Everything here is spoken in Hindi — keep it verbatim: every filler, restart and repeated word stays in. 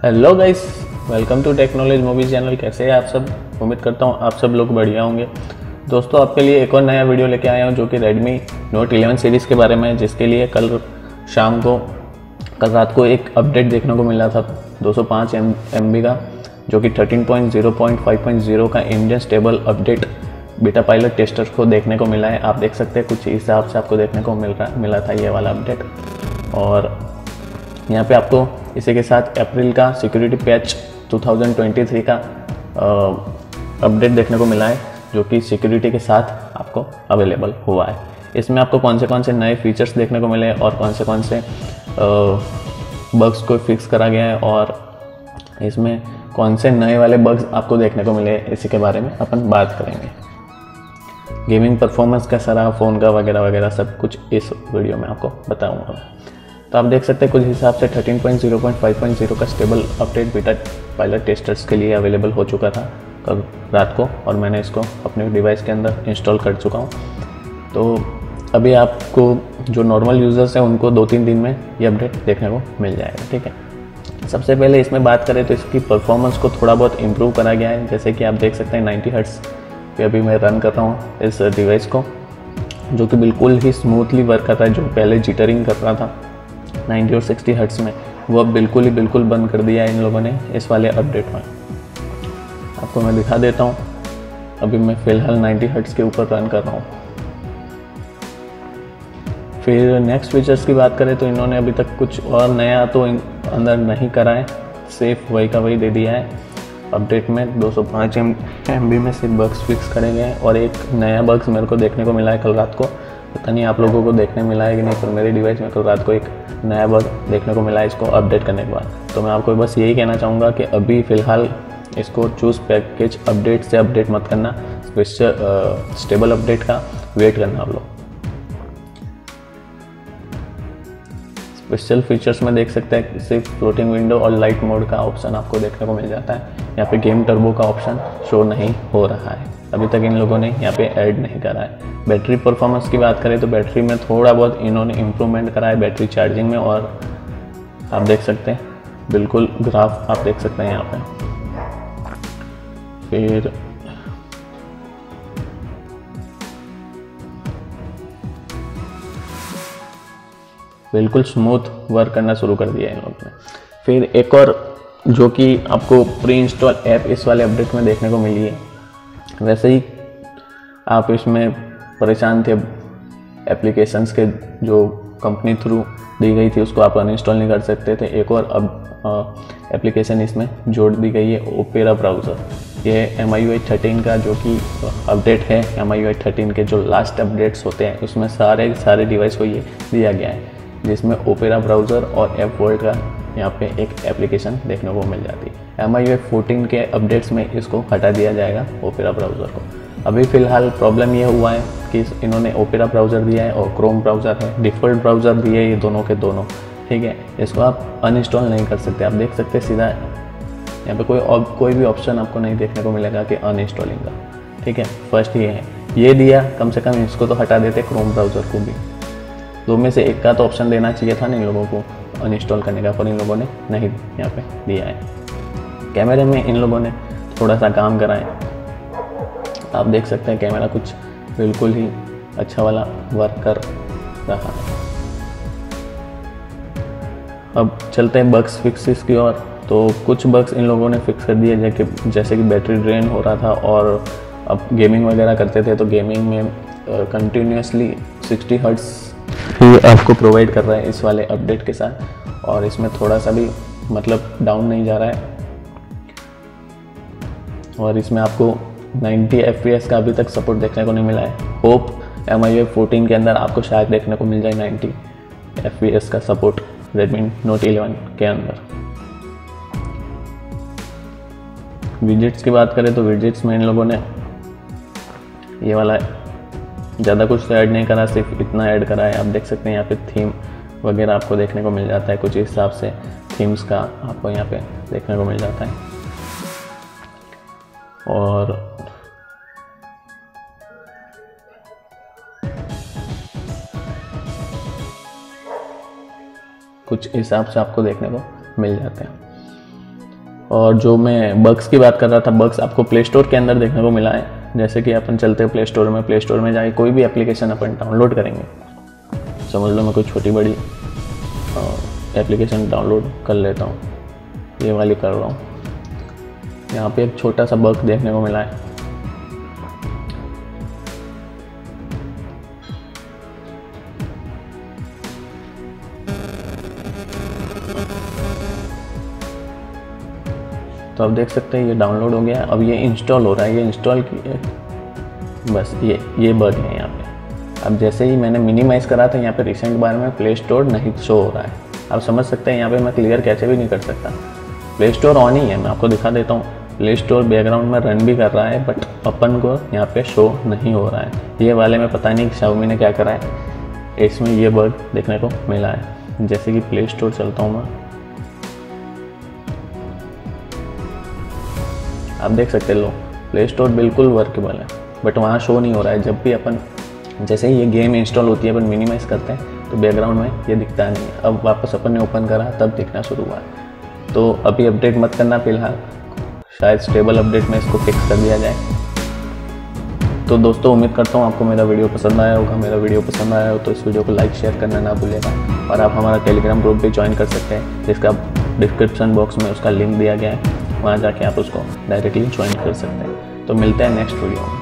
Hello guys, welcome to technology movie channel. कैसे हैं आप सब? उम्मीद करता हूँ आप सब लोग बढ़िया होंगे। दोस्तों, आपके लिए एक और नया वीडियो लेके आया हूँ जो कि Redmi Note इलेवन सीरीज़ के बारे में है, जिसके लिए कल शाम को कल रात को एक अपडेट देखने को मिला था दो सौ पाँच एम बी का, जो कि thirteen point zero point five point zero का Indian stable update beta pilot testers को देखने को मिला है। आप देख सकते हैं कुछ हिसाब से आपको देखने को मिल रहा मिला था ये वाला अपडेट। और यहाँ पे आपको इसी के साथ अप्रैल का सिक्योरिटी पैच दो हज़ार तेईस का अपडेट देखने को मिला है, जो कि सिक्योरिटी के साथ आपको अवेलेबल हुआ है। इसमें आपको कौन से कौन से नए फीचर्स देखने को मिले और कौन से कौन से बग्स को फिक्स करा गया है और इसमें कौन से नए वाले बग्स आपको देखने को मिले, इसी के बारे में अपन बात करेंगे। गेमिंग परफॉर्मेंस कैसा रहा फ़ोन का वगैरह वगैरह सब कुछ इस वीडियो में आपको बताऊंगा। तो आप देख सकते हैं कुछ हिसाब से thirteen point zero point five point zero का stable update beta pilot testers के लिए अवेलेबल हो चुका था कल रात को, और मैंने इसको अपने डिवाइस के अंदर इंस्टॉल कर चुका हूँ। तो अभी आपको जो नॉर्मल यूज़र्स हैं उनको दो तीन दिन में ये अपडेट देखने को मिल जाएगा। ठीक है, सबसे पहले इसमें बात करें तो इसकी परफॉर्मेंस को थोड़ा बहुत इम्प्रूव करा गया है। जैसे कि आप देख सकते हैं नाइन्टी हर्ट्ज़ पे अभी मैं रन कर रहा हूँ इस डिवाइस को, जो कि बिल्कुल ही स्मूथली वर्क कर रहा है। जो पहले जिटरिंग कर रहा था नाइन्टी और सिक्सटी हर्ट्ज़ में, वो अब बिल्कुल ही बिल्कुल बंद कर दिया है इन लोगों ने इस वाले अपडेट में। आपको मैं दिखा देता हूँ। अभी मैं फ़िलहाल नाइन्टी हर्ट्ज़ के ऊपर रन कर रहा हूँ। फिर नेक्स्ट फीचर्स की बात करें तो इन्होंने अभी तक कुछ और नया तो अंदर नहीं करा है, सिर्फ वही का वही दे दिया है अपडेट में। दो सौ पाँच एम बी में सिर्फ बग्स फिक्स करे गए हैं और एक नया बग्स मेरे को देखने को मिला है कल रात को। पता नहीं आप लोगों को देखने मिला है कि नहीं, पर मेरे डिवाइस में कल रात को एक नया बग देखने को मिला है इसको अपडेट करने के बाद। तो मैं आपको बस यही कहना चाहूँगा कि अभी फ़िलहाल इसको चूज़ पैकेज अपडेट से अपडेट मत करना, स्पेशल स्टेबल अपडेट का वेट करना आप लोग। स्पेशल फीचर्स में देख सकते हैं सिर्फ फ्लोटिंग विंडो और लाइट मोड का ऑप्शन आपको देखने को मिल जाता है। यहाँ पे गेम टर्बो का ऑप्शन शो नहीं हो रहा है, अभी तक इन लोगों ने यहाँ पे ऐड नहीं करा है। बैटरी परफॉर्मेंस की बात करें तो बैटरी में थोड़ा बहुत इन्होंने इम्प्रूवमेंट करा है बैटरी चार्जिंग में, और आप देख सकते हैं बिल्कुल ग्राफ आप देख सकते हैं यहाँ पे। फिर बिल्कुल स्मूथ वर्क करना शुरू कर दिया है इन लोगों ने। फिर एक और जो कि आपको प्री इंस्टॉल ऐप इस वाले अपडेट में देखने को मिली है। वैसे ही आप इसमें परेशान थे, एप्लीकेशंस के जो कंपनी थ्रू दी गई थी उसको आप अनइंस्टॉल नहीं कर सकते थे। एक और अब एप्लीकेशन इसमें जोड़ दी गई है, ओपेरा ब्राउज़र। ये M I U I thirteen का जो कि अपडेट है, M I U I thirteen के जो लास्ट अपडेट्स होते हैं उसमें सारे सारे डिवाइस को ये दिया गया है, जिसमें ओपेरा ब्राउज़र और ऐप वर्ल्ड का यहाँ पे एक एप्लीकेशन देखने को मिल जाती है। M I U I fourteen के अपडेट्स में इसको हटा दिया जाएगा ओपेरा ब्राउज़र को। अभी फ़िलहाल प्रॉब्लम ये हुआ है कि इन्होंने ओपेरा ब्राउज़र दिया है और क्रोम ब्राउज़र है, डिफ़ॉल्ट ब्राउज़र दिए ये दोनों के दोनों। ठीक है, इसको आप अनइंस्टॉल नहीं कर सकते। आप देख सकते हैं सीधा यहाँ पे कोई और कोई भी ऑप्शन आपको नहीं देखने को मिलेगा कि अनइंस्टॉलिंग का। ठीक है, फर्स्ट ये है, ये दिया, कम से कम इसको तो हटा देते क्रोम ब्राउज़र को भी। दो में से एक का तो ऑप्शन देना चाहिए था ना इन लोगों को अनइंस्टॉल करने का, पर इन लोगों ने नहीं यहाँ पे दिया है। कैमरे में इन लोगों ने थोड़ा सा काम करा है। आप देख सकते हैं कैमरा कुछ बिल्कुल ही अच्छा वाला वर्क कर रहा है। अब चलते हैं बग्स फिक्सेस की ओर। तो कुछ बग्स इन लोगों ने फिक्स कर दिए, जैसे जैसे कि बैटरी ड्रेन हो रहा था और अब गेमिंग वगैरह करते थे तो गेमिंग में कंटिन्यूसली सिक्सटी हर्ट्ज़ ही आपको प्रोवाइड कर रहा है इस वाले अपडेट के साथ, और इसमें थोड़ा सा भी मतलब डाउन नहीं जा रहा है। और इसमें आपको नाइन्टी एफ पी एस का अभी तक सपोर्ट देखने को नहीं मिला है। Hope M I U I fourteen के अंदर आपको शायद देखने को मिल जाए नाइन्टी एफ पी एस का सपोर्ट Redmi Note इलेवन के अंदर। विजेट्स की बात करें तो विजेट्स में इन लोगों ने ये वाला ज़्यादा कुछ तो ऐड नहीं करा, सिर्फ इतना ऐड करा है। आप देख सकते हैं यहाँ पे थीम वगैरह आपको देखने को मिल जाता है, कुछ हिसाब से थीम्स का आपको यहाँ पे देखने को मिल जाता है। और कुछ हिसाब से आपको देखने को मिल जाते हैं। और जो मैं बग्स की बात कर रहा था, बग्स आपको प्ले स्टोर के अंदर देखने को मिला है। जैसे कि अपन चलते हैं प्ले स्टोर में, प्ले स्टोर में जाके कोई भी एप्लीकेशन अपन डाउनलोड करेंगे, समझ लो मैं कोई छोटी बड़ी एप्लीकेशन डाउनलोड कर लेता हूँ, ये वाली कर रहा हूँ। यहाँ पे एक छोटा सा बग देखने को मिला है। तो आप देख सकते हैं ये डाउनलोड हो गया, अब ये इंस्टॉल हो रहा है। ये इंस्टॉल किए, बस ये ये बग है यहाँ पे। अब जैसे ही मैंने मिनिमाइज़ करा था, यहाँ पे रिसेंट बार में प्ले स्टोर नहीं शो हो रहा है। आप समझ सकते हैं यहाँ पे मैं क्लियर कैसे भी नहीं कर सकता। प्ले स्टोर ऑन ही है, मैं आपको दिखा देता हूँ। प्ले स्टोर बैकग्राउंड में रन भी कर रहा है, बट अपन को यहाँ पे शो नहीं हो रहा है। ये वाले में पता नहीं Xiaomi ने क्या करा है, इसमें ये बग देखने को मिला है। जैसे कि प्ले स्टोर चलता हूँ मैं, आप देख सकते लो प्ले स्टोर बिल्कुल वर्केबल है, बट वहाँ शो नहीं हो रहा है। जब भी अपन जैसे ही ये गेम इंस्टॉल होती है, अपन मिनिमाइज़ करते हैं तो बैकग्राउंड में ये दिखता नहीं है। अब वापस अपन ने ओपन करा तब दिखना शुरू हुआ है। तो अभी अपडेट मत करना फिलहाल, शायद स्टेबल अपडेट में इसको फिक्स कर दिया जाए। तो दोस्तों उम्मीद करता हूँ आपको मेरा वीडियो पसंद आया होगा। मेरा वीडियो पसंद आया हो तो इस वीडियो को लाइक शेयर करना ना भूलिएगा। और आप हमारा टेलीग्राम ग्रुप भी ज्वाइन कर सकते हैं, जिसका डिस्क्रिप्शन बॉक्स में उसका लिंक दिया गया है, वहाँ जाके आप उसको डायरेक्टली ज्वाइन कर सकते हैं। तो मिलते हैं नेक्स्ट वीडियो में।